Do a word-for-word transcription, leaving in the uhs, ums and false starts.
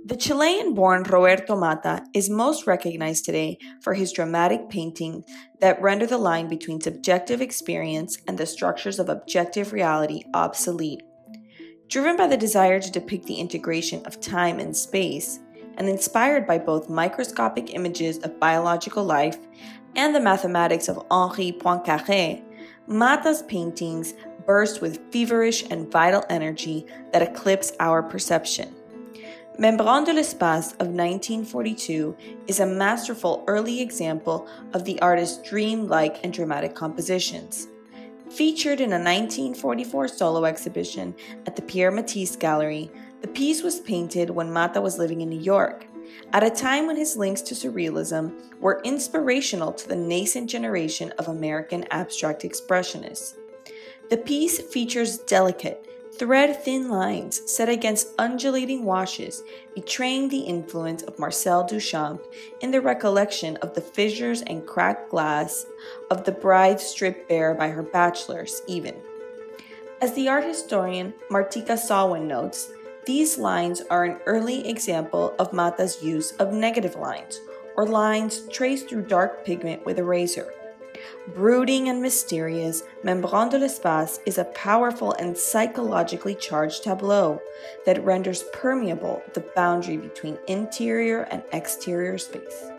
The Chilean-born Roberto Mata is most recognized today for his dramatic paintings that render the line between subjective experience and the structures of objective reality obsolete. Driven by the desire to depict the integration of time and space, and inspired by both microscopic images of biological life and the mathematics of Henri Poincaré, Mata's paintings burst with feverish and vital energy that eclipse our perception. Membrane de l'Espace of nineteen forty-two is a masterful early example of the artist's dream-like and dramatic compositions. Featured in a nineteen forty-four solo exhibition at the Pierre Matisse Gallery, the piece was painted when Mata was living in New York, at a time when his links to surrealism were inspirational to the nascent generation of American abstract expressionists. The piece features delicate, thread-thin lines set against undulating washes, betraying the influence of Marcel Duchamp in the recollection of the fissures and cracked glass of the bride stripped bare by her bachelors, even. As the art historian Martika Sawin notes, these lines are an early example of Mata's use of negative lines, or lines traced through dark pigment with a razor. Brooding and mysterious, Membrane de l'Espace is a powerful and psychologically charged tableau that renders permeable the boundary between interior and exterior space.